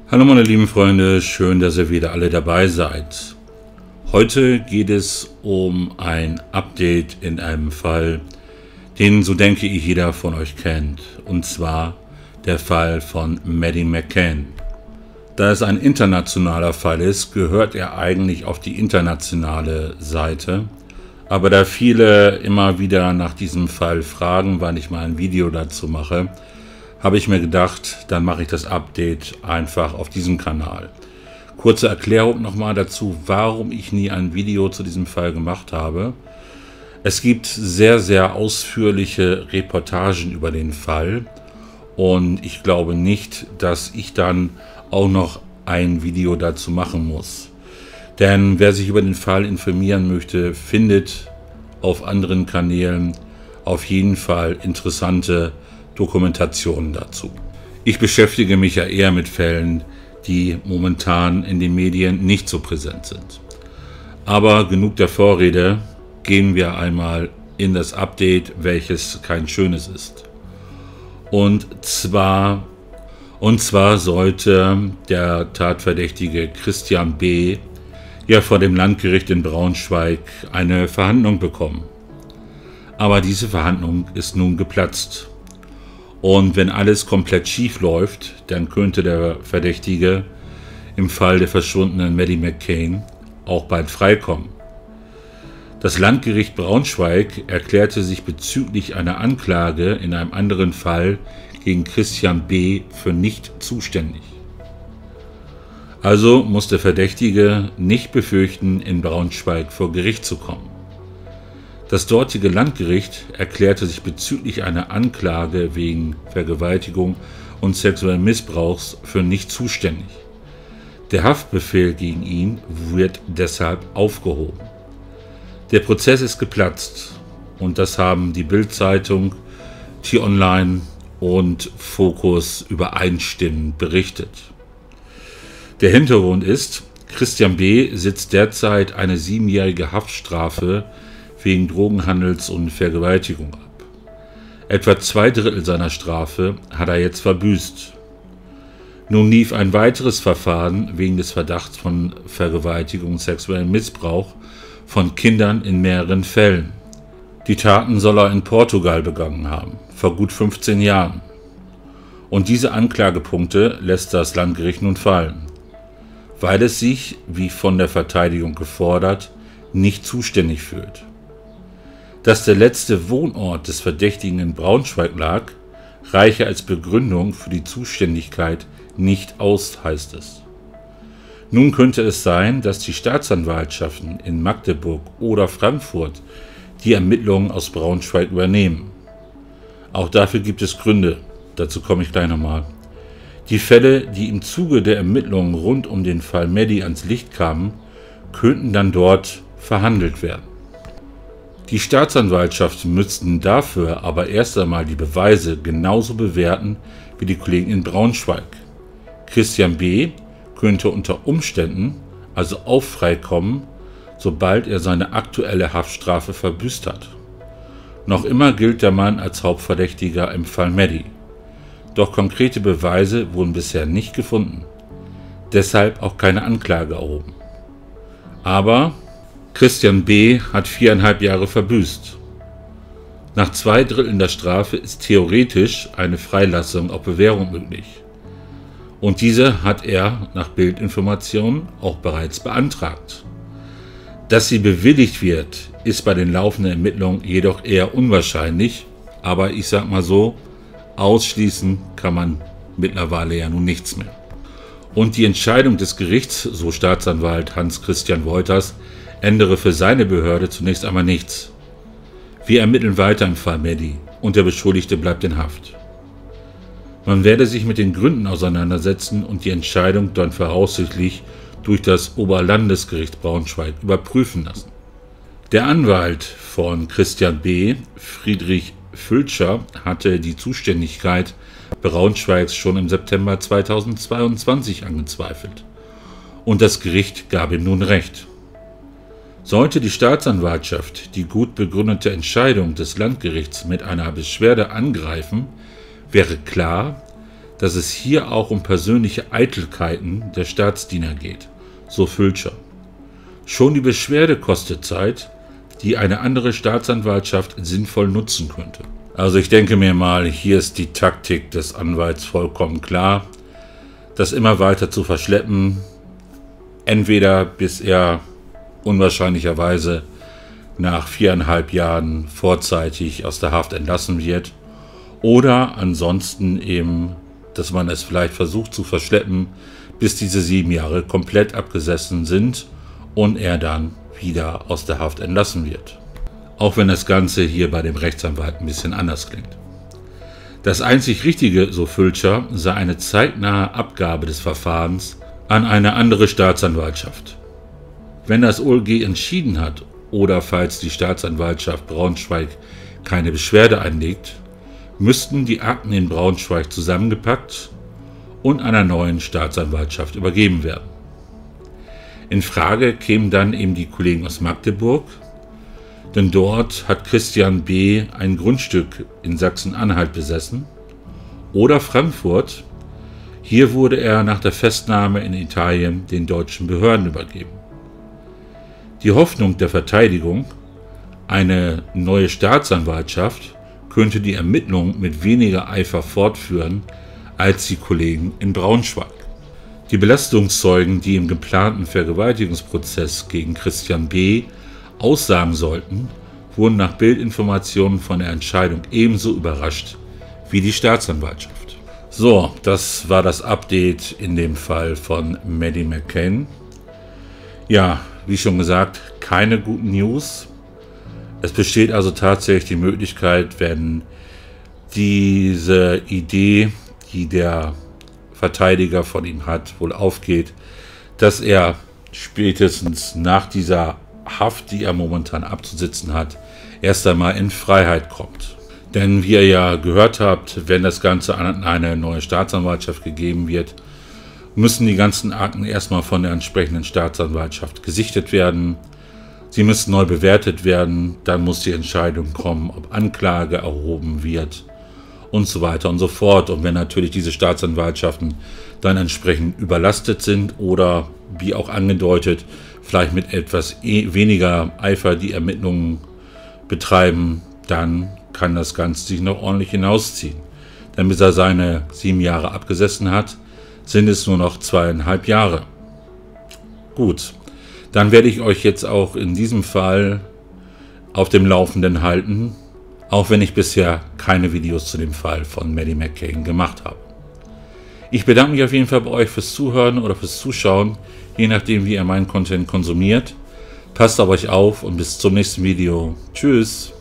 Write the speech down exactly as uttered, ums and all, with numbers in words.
Hallo meine lieben Freunde, schön, dass ihr wieder alle dabei seid. Heute geht es um ein Update in einem Fall, den, so denke ich, jeder von euch kennt. Und zwar der Fall von Maddie McCann. Da es ein internationaler Fall ist, gehört er eigentlich auf die internationale Seite. Aber da viele immer wieder nach diesem Fall fragen, wann ich mal ein Video dazu mache, habe ich mir gedacht, dann mache ich das Update einfach auf diesem Kanal. Kurze Erklärung nochmal dazu, warum ich nie ein Video zu diesem Fall gemacht habe. Es gibt sehr, sehr ausführliche Reportagen über den Fall und ich glaube nicht, dass ich dann auch noch ein Video dazu machen muss. Denn wer sich über den Fall informieren möchte, findet auf anderen Kanälen auf jeden Fall interessante Dokumentationen dazu. Ich beschäftige mich ja eher mit Fällen, die momentan in den Medien nicht so präsent sind. Aber genug der Vorrede, gehen wir einmal in das Update, welches kein schönes ist. Und zwar, und zwar sollte der Tatverdächtige Christian B. ja vor dem Landgericht in Braunschweig eine Verhandlung bekommen. Aber diese Verhandlung ist nun geplatzt. Und wenn alles komplett schief läuft, dann könnte der Verdächtige im Fall der verschwundenen Maddie McCann auch bald freikommen. Das Landgericht Braunschweig erklärte sich bezüglich einer Anklage in einem anderen Fall gegen Christian B. für nicht zuständig. Also muss der Verdächtige nicht befürchten, in Braunschweig vor Gericht zu kommen. Das dortige Landgericht erklärte sich bezüglich einer Anklage wegen Vergewaltigung und sexuellen Missbrauchs für nicht zuständig. Der Haftbefehl gegen ihn wird deshalb aufgehoben. Der Prozess ist geplatzt und das haben die Bild-Zeitung, T-Online und Focus übereinstimmend berichtet. Der Hintergrund ist, Christian B. sitzt derzeit eine siebenjährige Haftstrafe wegen Drogenhandels und Vergewaltigung ab. Etwa zwei Drittel seiner Strafe hat er jetzt verbüßt. Nun lief ein weiteres Verfahren wegen des Verdachts von Vergewaltigung und sexuellem Missbrauch von Kindern in mehreren Fällen. Die Taten soll er in Portugal begangen haben, vor gut fünfzehn Jahren. Und diese Anklagepunkte lässt das Landgericht nun fallen, weil es sich, wie von der Verteidigung gefordert, nicht zuständig fühlt. Dass der letzte Wohnort des Verdächtigen in Braunschweig lag, reiche als Begründung für die Zuständigkeit nicht aus, heißt es. Nun könnte es sein, dass die Staatsanwaltschaften in Magdeburg oder Frankfurt die Ermittlungen aus Braunschweig übernehmen. Auch dafür gibt es Gründe, dazu komme ich gleich nochmal. Die Fälle, die im Zuge der Ermittlungen rund um den Fall Maddie ans Licht kamen, könnten dann dort verhandelt werden. Die Staatsanwaltschaften müssten dafür aber erst einmal die Beweise genauso bewerten wie die Kollegen in Braunschweig. Christian B. könnte unter Umständen also auch freikommen, sobald er seine aktuelle Haftstrafe verbüßt hat. Noch immer gilt der Mann als Hauptverdächtiger im Fall Maddie. Doch konkrete Beweise wurden bisher nicht gefunden. Deshalb auch keine Anklage erhoben. Aber Christian B. hat viereinhalb Jahre verbüßt. Nach zwei Dritteln der Strafe ist theoretisch eine Freilassung auf Bewährung möglich. Und diese hat er nach Bildinformationen auch bereits beantragt. Dass sie bewilligt wird, ist bei den laufenden Ermittlungen jedoch eher unwahrscheinlich, aber ich sag mal so, ausschließen kann man mittlerweile ja nun nichts mehr. Und die Entscheidung des Gerichts, so Staatsanwalt Hans-Christian Wolters, ändere für seine Behörde zunächst einmal nichts. Wir ermitteln weiter im Fall Maddie und der Beschuldigte bleibt in Haft. Man werde sich mit den Gründen auseinandersetzen und die Entscheidung dann voraussichtlich durch das Oberlandesgericht Braunschweig überprüfen lassen. Der Anwalt von Christian B., Friedrich Völscher, hatte die Zuständigkeit Braunschweigs schon im September zweitausendzweiundzwanzig angezweifelt. Und das Gericht gab ihm nun Recht. Sollte die Staatsanwaltschaft die gut begründete Entscheidung des Landgerichts mit einer Beschwerde angreifen, wäre klar, dass es hier auch um persönliche Eitelkeiten der Staatsdiener geht, so Fulcher. Schon die Beschwerde kostet Zeit, die eine andere Staatsanwaltschaft sinnvoll nutzen könnte. Also ich denke mir mal, hier ist die Taktik des Anwalts vollkommen klar, das immer weiter zu verschleppen, entweder bis er unwahrscheinlicherweise nach viereinhalb Jahren vorzeitig aus der Haft entlassen wird, oder ansonsten eben, dass man es vielleicht versucht zu verschleppen, bis diese sieben Jahre komplett abgesessen sind und er dann wieder aus der Haft entlassen wird. Auch wenn das Ganze hier bei dem Rechtsanwalt ein bisschen anders klingt. Das einzig Richtige, so Fulcher, sei eine zeitnahe Abgabe des Verfahrens an eine andere Staatsanwaltschaft. Wenn das O L G entschieden hat oder falls die Staatsanwaltschaft Braunschweig keine Beschwerde einlegt, müssten die Akten in Braunschweig zusammengepackt und einer neuen Staatsanwaltschaft übergeben werden. In Frage kämen dann eben die Kollegen aus Magdeburg, denn dort hat Christian B. ein Grundstück in Sachsen-Anhalt besessen, oder Frankfurt. Hier wurde er nach der Festnahme in Italien den deutschen Behörden übergeben. Die Hoffnung der Verteidigung, eine neue Staatsanwaltschaft, könnte die Ermittlungen mit weniger Eifer fortführen als die Kollegen in Braunschweig. Die Belastungszeugen, die im geplanten Vergewaltigungsprozess gegen Christian B. aussagen sollten, wurden nach Bildinformationen von der Entscheidung ebenso überrascht wie die Staatsanwaltschaft. So, das war das Update in dem Fall von Maddie McCann. Ja, wie schon gesagt, keine guten News. Es besteht also tatsächlich die Möglichkeit, wenn diese Idee, die der Verteidiger von ihm hat, wohl aufgeht, dass er spätestens nach dieser Haft, die er momentan abzusitzen hat, erst einmal in Freiheit kommt. Denn wie ihr ja gehört habt, wenn das Ganze an eine neue Staatsanwaltschaft gegeben wird, müssen die ganzen Akten erstmal von der entsprechenden Staatsanwaltschaft gesichtet werden. Sie müssen neu bewertet werden, dann muss die Entscheidung kommen, ob Anklage erhoben wird und so weiter und so fort. Und wenn natürlich diese Staatsanwaltschaften dann entsprechend überlastet sind oder, wie auch angedeutet, vielleicht mit etwas weniger Eifer die Ermittlungen betreiben, dann kann das Ganze sich noch ordentlich hinausziehen. Denn bis er seine sieben Jahre abgesessen hat, sind es nur noch zweieinhalb Jahre. Gut, dann werde ich euch jetzt auch in diesem Fall auf dem Laufenden halten, auch wenn ich bisher keine Videos zu dem Fall von Maddie McCann gemacht habe. Ich bedanke mich auf jeden Fall bei euch fürs Zuhören oder fürs Zuschauen, je nachdem wie ihr meinen Content konsumiert. Passt auf euch auf und bis zum nächsten Video. Tschüss!